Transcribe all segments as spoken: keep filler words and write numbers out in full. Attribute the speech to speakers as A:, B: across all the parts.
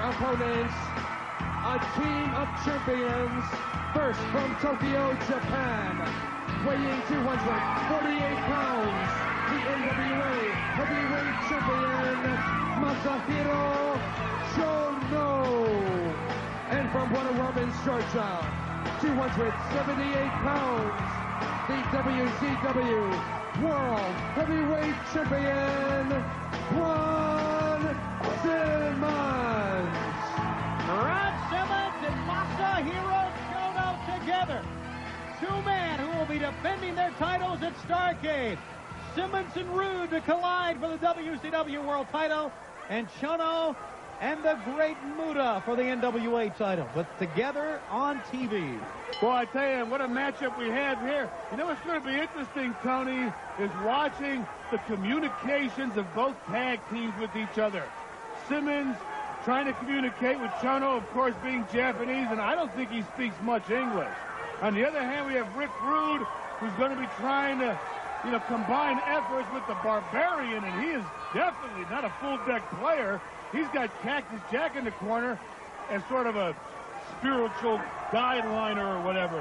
A: opponents, a team of champions, first from Tokyo, Japan, weighing two hundred forty-eight pounds, the N W A heavyweight champion, Masahiro Chono. And from Wonder Georgia, two hundred seventy-eight pounds, the W C W World Heavyweight Champion, Ron Simmons.
B: Ron Simmons and Masahiro Chono together. Two men who will be defending their titles at Starrcade. Simmons and Rude to collide for the W C W World title, and Chono and the Great Muta for the N W A title, but together on T V.
C: Boy, I tell you, what a matchup we have here. You know what's going to be interesting, Tony, is watching the communications of both tag teams with each other. Simmons trying to communicate with Chono, of course, being Japanese, and I don't think he speaks much English. On the other hand, we have Rick Rude, who's going to be trying to, you know, combine efforts with the Barbarian, and he is definitely not a full-deck player. He's got Cactus Jack in the corner as sort of a spiritual guideliner or whatever.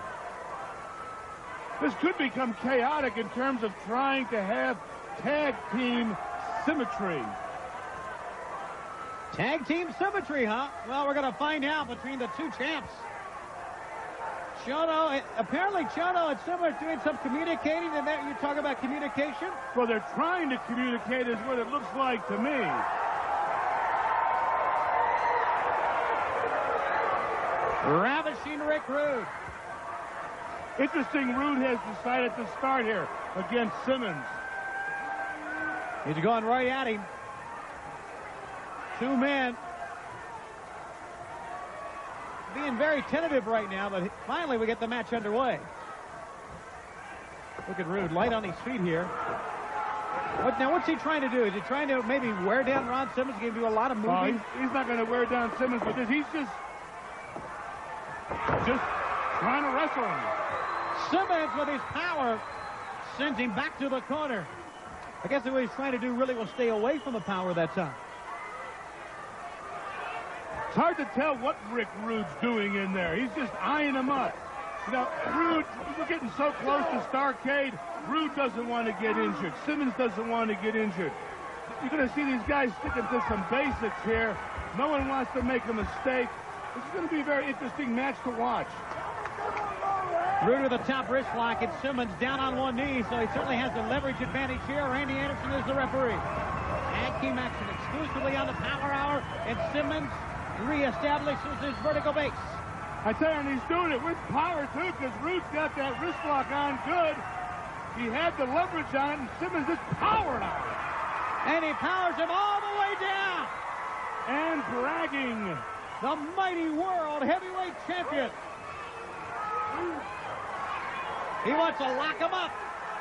C: This could become chaotic in terms of trying to have tag team symmetry.
B: Tag team symmetry, huh? Well, we're going to find out between the two champs. Chono, apparently Chono and Simmons doing some communicating, and there you talk about communication?
C: Well, they're trying to communicate is what it looks like to me.
B: Ravishing Rick Rude.
C: Interesting, Rude has decided to start here against Simmons.
B: He's going right at him. Two men being very tentative right now, but finally we get the match underway. Look at Rude, light on his feet here. What, now, what's he trying to do? Is he trying to maybe wear down Ron Simmons? He's going to do a lot of moving?
C: Oh, he's, he's not going to wear down Simmons with this. He's just, just trying to wrestle him.
B: Simmons, with his power, sends him back to the corner. I guess what he's trying to do really was stay away from the power that time.
C: It's hard to tell what Rick Rude's doing in there. He's just eyeing him up. You know, Rude, we're getting so close to Starrcade. Rude doesn't want to get injured. Simmons doesn't want to get injured. You're going to see these guys sticking to some basics here. No one wants to make a mistake. This is going to be a very interesting match to watch.
B: Rude with a top wrist lock, and Simmons down on one knee, so he certainly has the leverage advantage here. Randy Anderson is the referee. Tag team action exclusively on the Power Hour, and Simmons reestablishes his vertical base.
C: I tell you, and he's doing it with power, too, because Rude's got that wrist lock on good. He had the leverage on it, and Simmons just powered on it.
B: And he powers him all the way down.
C: And dragging
B: the mighty world heavyweight champion. He wants to lock him up.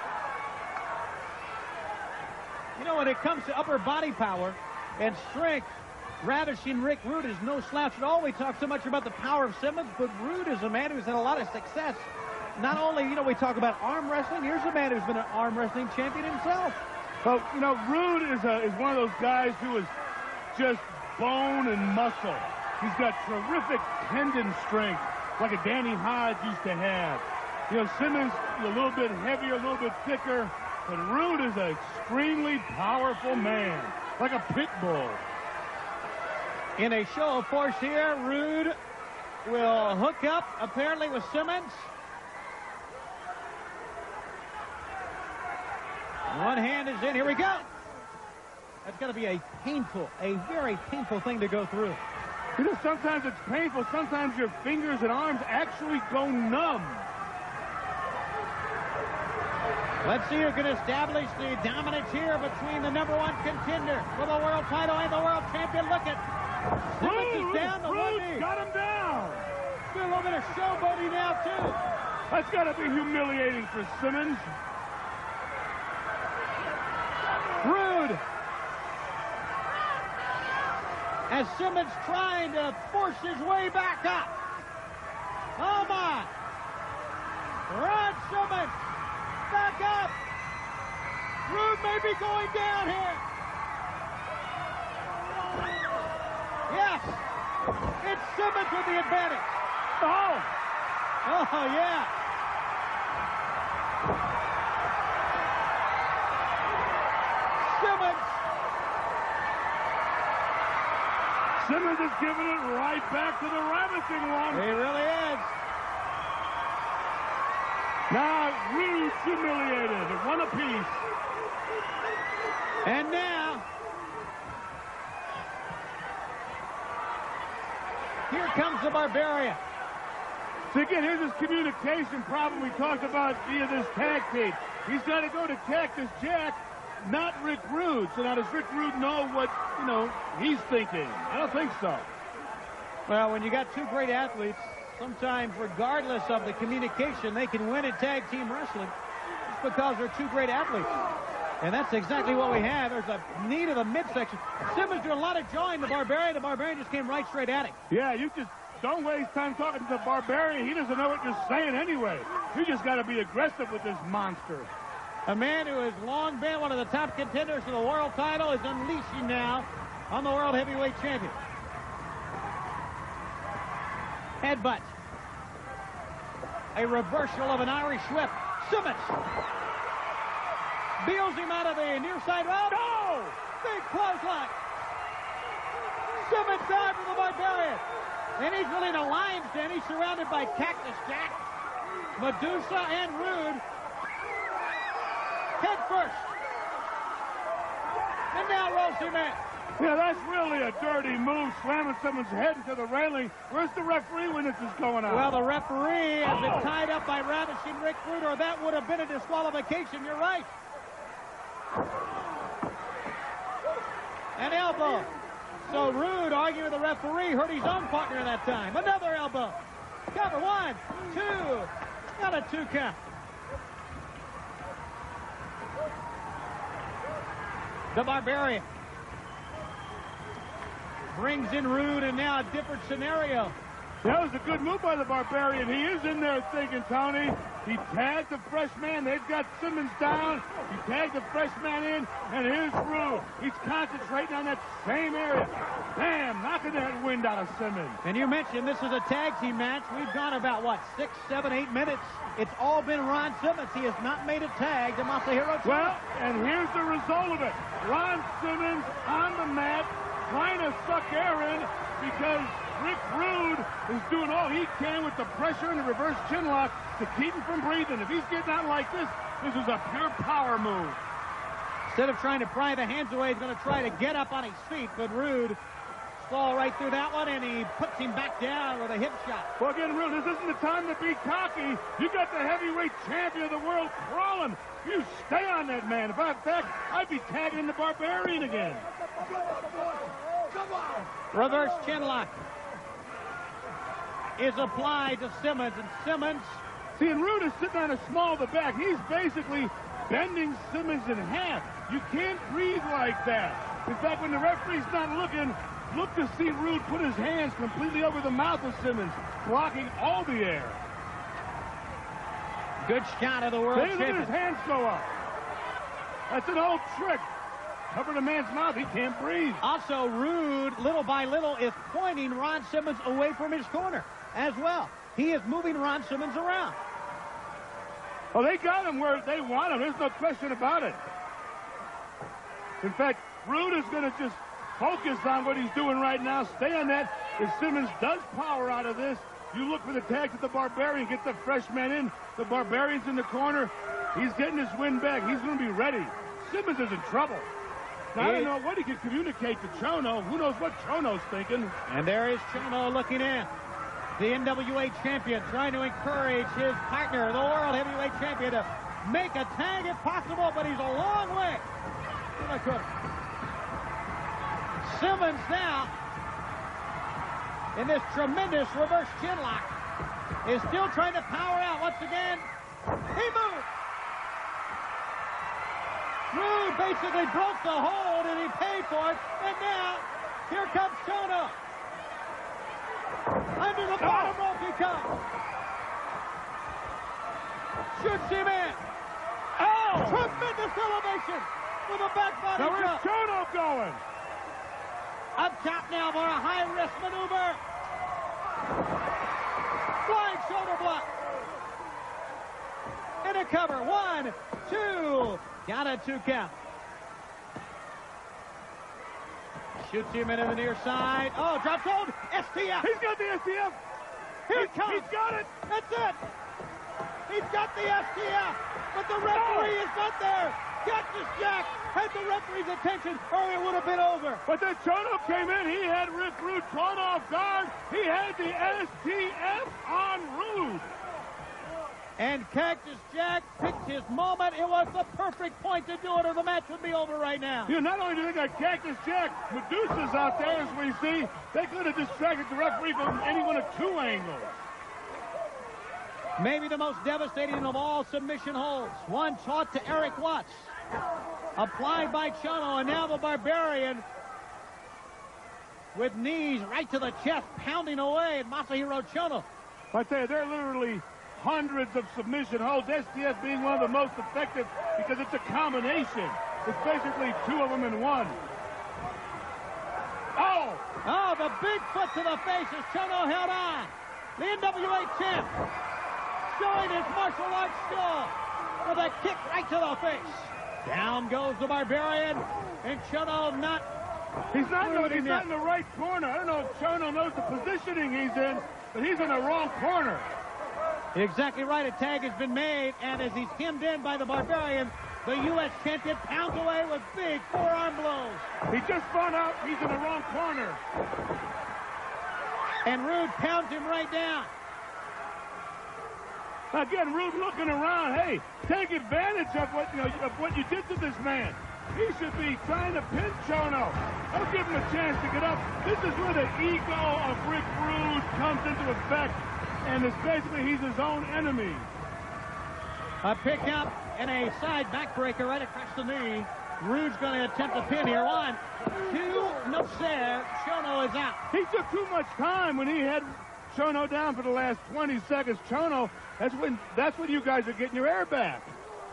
B: You know, when it comes to upper body power and strength, ravishing Rick Rude is no slouch at all. We talk so much about the power of Simmons, but Rude is a man who's had a lot of success. Not only, you know, we talk about arm wrestling. Here's a man who's been an arm wrestling champion himself.
C: Well, you know, Rude is, a, is one of those guys who is just bone and muscle. He's got terrific tendon strength, like a Danny Hodge used to have. You know, Simmons is a little bit heavier, a little bit thicker, but Rude is an extremely powerful man, like a pit bull.
B: In a show of force here, Rude will hook up, apparently, with Simmons. One hand is in. Here we go. That's going to be a painful, a very painful thing to go through.
C: You know, sometimes it's painful. Sometimes your fingers and arms actually go numb.
B: Let's see who can establish the dominance here between the number one contender for the world title and the world champion. Look at Simmons is down to one knee.
C: Got him down.
B: Do a little bit of showboating now, too.
C: That's got to be humiliating for Simmons.
B: Rude. As Simmons trying to force his way back up. Oh, my. Ron Simmons back up. Rude may be going down here. Yes. with the advantage.
C: Oh!
B: Oh, yeah. Simmons.
C: Simmons is giving it right back to the ravishing one.
B: He really is.
C: Now, Rude humiliated. One apiece.
B: And now, here comes the Barbarian.
C: So again, here's his communication problem we talked about via this tag team. He's got to go to Cactus Jack, not Rick Rude. So now does Rick Rude know what, you know, he's thinking? I don't think so.
B: Well, when you got two great athletes, sometimes regardless of the communication, they can win in tag team wrestling. It's because they're two great athletes. And that's exactly what we have. There's a knee to the midsection. Simmons doing a lot of jawing the Barbarian. The Barbarian just came right straight at him.
C: Yeah, you just don't waste time talking to the Barbarian. He doesn't know what you're saying anyway. You just got to be aggressive with this monster.
B: A man who has long been one of the top contenders for the world title is unleashing now on the World Heavyweight Champion. Headbutt. A reversal of an Irish whip. Simmons deals him out of the near side route. Oh! Big clothesline. Simmons down for the Barbarian. And he's really in a lion's den. He's surrounded by Cactus Jack, Medusa, and Rude. Head first. And now rolls him in.
C: Yeah, that's really a dirty move, slamming someone's head into the railing. Where's the referee when this is going on?
B: Well, the referee has been tied up by ravishing Rick Rude, or that would have been a disqualification. You're right. An elbow. So Rude, arguing with the referee, hurt his own partner that time. Another elbow. Cover one, two. Got a two count. The Barbarian brings in Rude, and now a different scenario.
C: That was a good move by the Barbarian. He is in there thinking, Tony. He tagged the fresh man. They've got Simmons down. He tagged the fresh man in, and here's Rude. He's concentrating on that same area. Bam, knocking that wind out of Simmons.
B: And you mentioned this is a tag team match. We've gone about, what, six, seven, eight minutes. It's all been Ron Simmons. He has not made a tag to Masahiro.
C: Well, and here's the result of it. Ron Simmons on the mat trying to suck air in because Rick Rude is doing all he can with the pressure and the reverse chin lock to keep him from breathing. If he's getting out like this, this is a pure power move.
B: Instead of trying to pry the hands away, he's going to try to get up on his feet, but Rude saw right through that one, and he puts him back down with a hip shot.
C: Well, again, Rude, this isn't the time to be cocky. You got the heavyweight champion of the world crawling. You stay on that man. If I, in fact, I'd be tagging the Barbarian again.
B: Reverse chin lock is applied to Simmons, and Simmons...
C: See, and Rude is sitting on a small of the back. He's basically bending Simmons in half. You can't breathe like that. In fact, when the referee's not looking, look to see Rude put his hands completely over the mouth of Simmons, blocking all the air.
B: Good shot of the world
C: See, look at his hands go up. That's an old trick. Cover the man's mouth, he can't breathe.
B: Also, Rude, little by little, is pointing Ron Simmons away from his corner as well. He is moving Ron Simmons around.
C: Well, they got him where they want him. There's no question about it. In fact, Rude is going to just focus on what he's doing right now. Stay on that. If Simmons does power out of this, you look for the tag to the Barbarian. Get the fresh man in. The Barbarian's in the corner. He's getting his win back. He's going to be ready. Simmons is in trouble. Now, I don't know what he can communicate to Chono. Who knows what Chono's thinking.
B: And there is Chono looking in. The N W A champion trying to encourage his partner, the World Heavyweight champion, to make a tag if possible, but he's a long way. Simmons now, in this tremendous reverse chin lock, is still trying to power out once again. He moves. Rude basically broke the hold, and he paid for it. And now, here comes Chono. Under the bottom rope he comes. Shoots him in. Oh! Tremendous elevation with a back body
C: Now where's
B: drop.
C: Chono going?
B: Up top now for a high-risk maneuver. cover. One, two. Got a two count. Shoots him into the near side. Oh, drops hold. S T F.
C: He's got the S T F.
B: Here it comes.
C: He's got it.
B: That's it. He's got the S T F, but the referee is not there. Cactus Jack had the referee's attention, or it would have been over.
C: But then Chono came in. He had Rick Rude caught off guard. He had the S T F on Rude.
B: And Cactus Jack picked his moment. It was the perfect point to do it, or the match would be over right now.
C: You know, not only do they got Cactus Jack, Medusa's out there, as we see. They could have distracted the referee from any one of two angles.
B: Maybe the most devastating of all submission holds. One taught to Eric Watts. Applied by Chono, and now the Barbarian with knees right to the chest, pounding away at Masahiro Chono.
C: I tell you, they're literally hundreds of submission holds, S T F being one of the most effective because it's a combination. It's basically two of them in one. Oh!
B: Oh, the big foot to the face as Chono held on. The N W A champ showing his martial arts skill with a kick right to the face. Down goes the Barbarian, and Chono not...
C: He's not, no, he's
B: in
C: not in the right corner. I don't know if Chono knows the positioning he's in, but he's in the wrong corner.
B: Exactly right. A tag has been made, and as he's hemmed in by the Barbarian, the U S champion pounds away with big forearm blows.
C: He just found out he's in the wrong corner.
B: And Rude pounds him right down.
C: Again, Rude looking around. Hey, take advantage of what you know of what you did to this man. He should be trying to pin Chono. Don't give him a chance to get up. This is where the ego of Rick Rude comes into effect. And it's basically he's his own enemy.
B: A pickup and a side backbreaker right across the knee. Rude's going to attempt a pin here. One, two, no sir. Chono is out.
C: He took too much time when he had Chono down for the last twenty seconds. Chono, that's when that's when you guys are getting your air back.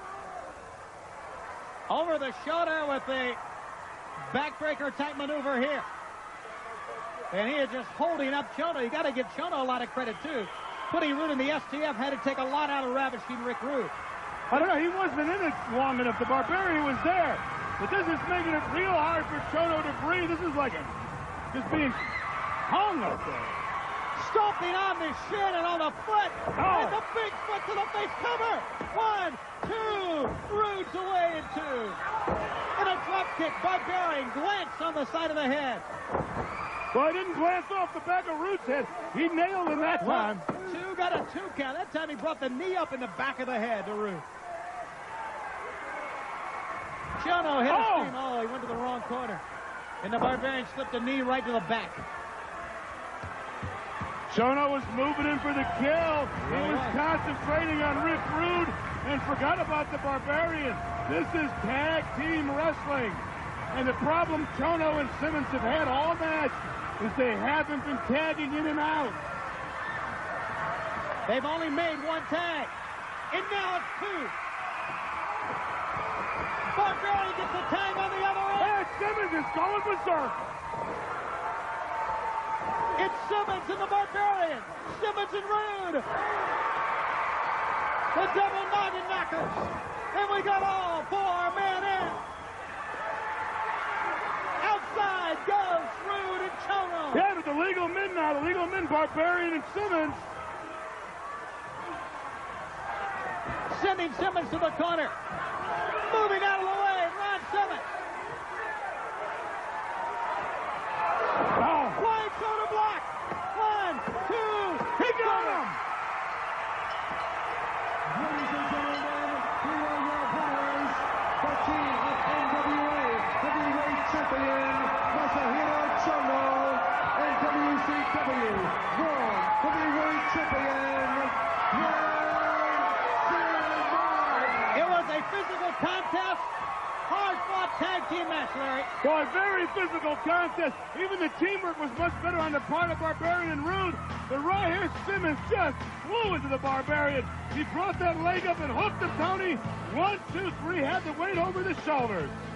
B: Over the shoulder with the backbreaker type maneuver here. And he is just holding up Chono. You got to give Chono a lot of credit, too. Putting Rude in the S T F had to take a lot out of ravishing Rick Rude.
C: I don't know. He wasn't in it long enough. The Barbarian was there. But this is making it real hard for Chono to breathe. This is like a, just being hung up there.
B: Stomping on the shin and on the foot.
C: Oh.
B: And the big foot to the face cover. One, two. Rude's away in two. And a drop kick. Barbarian glance on the side of the head.
C: Well, I didn't glance off the back of Rude's head. He nailed him that time.
B: One, two, got a two count. That time he brought the knee up in the back of the head to Rude. Chono hit
C: Oh.
B: a stream. Oh, he went to the wrong corner. And the Barbarian slipped the knee right to the back.
C: Chono was moving in for the kill. He
B: Yeah,
C: was
B: right.
C: concentrating on Rick Rude and forgot about the Barbarian. This is tag team wrestling. And the problem Chono and Simmons have had all match is they haven't been tagging in and out.
B: They've only made one tag. And now it's two. Barbarian gets a tag on the other end.
C: Hey, Simmons is going berserk.
B: It's Simmons and the Barbarian. Simmons and Rude. The double noggin knockers. And we got all four men in. Outside goes Rude and Chono.
C: Yeah, but the legal men now, the legal men, Barbarian and Simmons.
B: Sending Simmons to the corner. Moving out of the way, Ron Simmons.
C: Oh,
B: Wide shoulder block. One, two.
C: he got him.
A: Ladies and gentlemen, here are your winners, the team of N W A Heavyweight Champion Masahiro Chono and W C W World Heavyweight Champion Ron Simmons.
B: It was a physical contest. Hard-fought tag team match, Larry.
C: Boy, very physical contest. Even the teamwork was much better on the part of Barbarian and Rude. But right here, Simmons just flew into the Barbarian. He brought that leg up and hooked him, Tony. One, two, three, had the weight over the shoulders.